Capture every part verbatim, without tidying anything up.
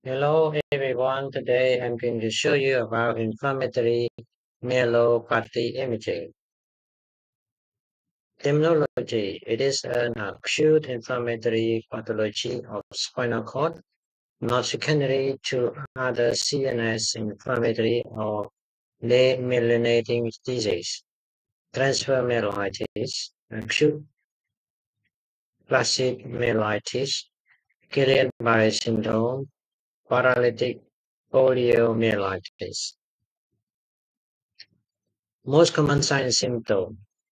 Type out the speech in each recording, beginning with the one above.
Hello everyone. Today I'm going to show you about inflammatory myelopathy imaging. Terminology. It is an acute inflammatory pathology of spinal cord, not secondary to other C N S inflammatory or demyelinating disease. Transfer myelitis, acute flaccid myelitis, Guillain-Barré syndrome, paralytic poliomyelitis. Most common signs and symptoms.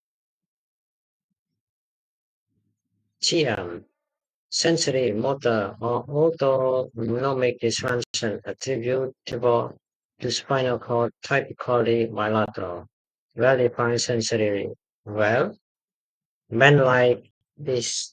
T M, sensory, motor, or autonomic dysfunction attributable to spinal cord, typically bilateral. Well-defined sensory, well, band-like dys-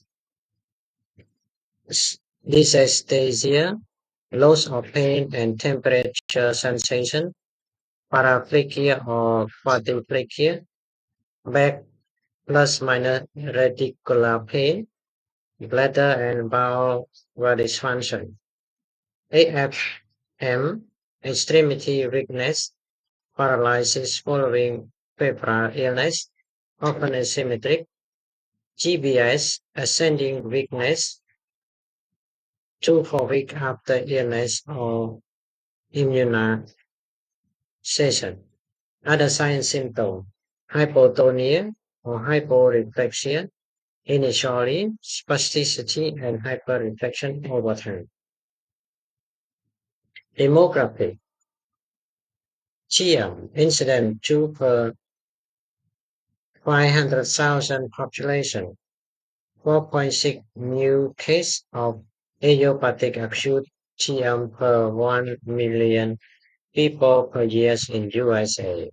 dysesthesia, loss of pain and temperature sensation, paraplegia or quadriplegia, back plus minor radicular pain, bladder and bowel dysfunction. A F M, extremity weakness, paralysis following febrile illness, often asymmetric. G B S, ascending weakness, two four weeks after illness or immunization. Other signs symptoms, hypotonia or hyporeflexia, initially spasticity and hyperinfection over time. Demography. G M, incident two per five hundred thousand population, four point six new case of idiopathic acute T M per one million people per year in U S A.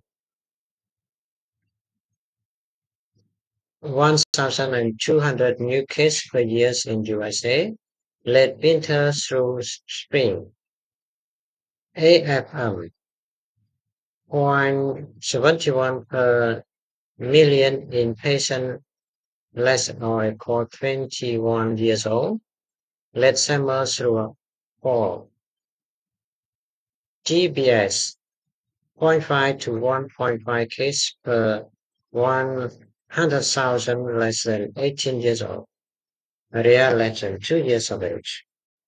one thousand two hundred new cases per year in U S A, late winter through spring. A F M, zero point seven one per million in patients less or equal twenty-one years old, late summer through fall. G B S, zero point five to one point five cases per one hundred thousand less than eighteen years old, rare less than two years of age.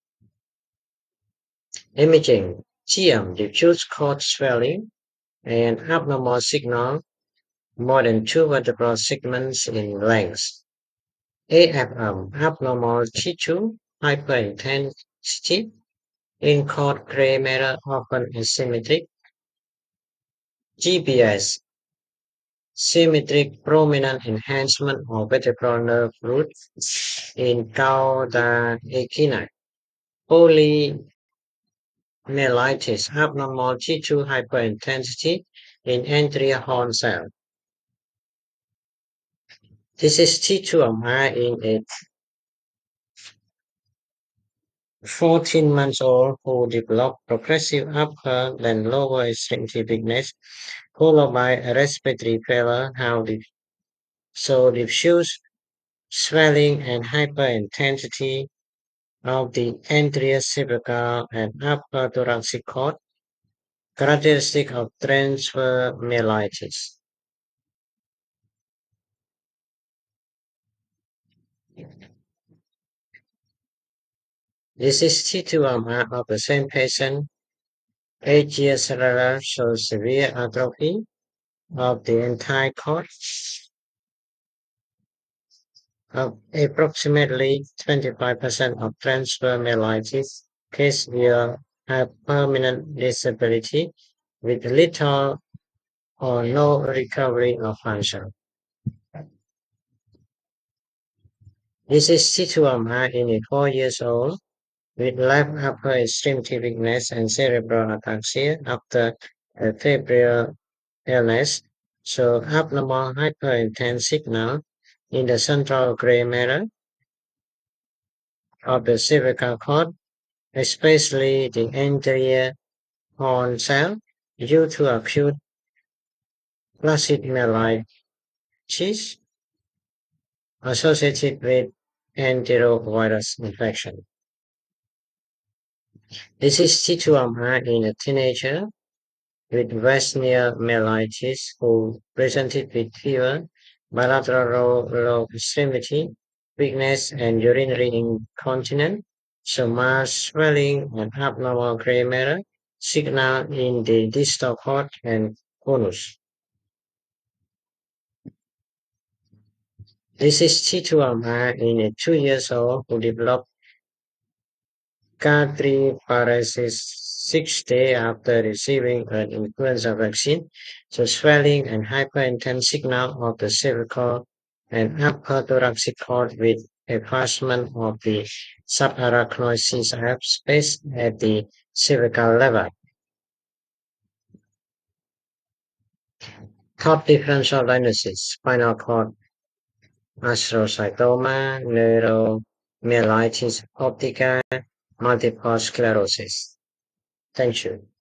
Imaging, T M, diffuse cord swelling and abnormal signal more than two vertebral segments in length. A F M, abnormal tissue hyperintensity in cord gray matter often asymmetric. G B S, symmetric prominent enhancement of vertebral nerve root in cauda equina. Polymyelitis, abnormal tissue hyperintensity in anterior horn cell. This is T two M R in a fourteen months old who developed progressive upper then lower extremity weakness, followed by a respiratory failure. How did so diffuse swelling and hyperintensity of the anterior cervical and upper thoracic cord, characteristic of transfer myelitis. This is T two M R of the same patient. Eight years later shows severe atrophy of the entire cord. Uh, approximately twenty-five percent of transfer myelitis cases will have permanent disability with little or no recovery of function. This is T two M R in a four years old with left upper extremity weakness and cerebral ataxia after a febrile illness, so abnormal hyperintense signal in the central gray matter of the cervical cord, especially the anterior horn cell, due to acute flaccid myelitis associated with enterovirus infection. This is T two M R in a teenager with Western myelitis who presented with fever, bilateral low extremity, weakness, and urinary incontinence, so mass swelling and abnormal gray matter signal in the distal cord and conus. This is T two M R in a two years old who developed K three paralysis six days after receiving an influenza vaccine, so swelling and hyperintense signal of the cervical and upper thoracic cord with effacement of the subarachnoid C S F space at the cervical level. Third differential diagnosis, spinal cord astrocytoma, neuromyelitis optica, multiple sclerosis. Thank you.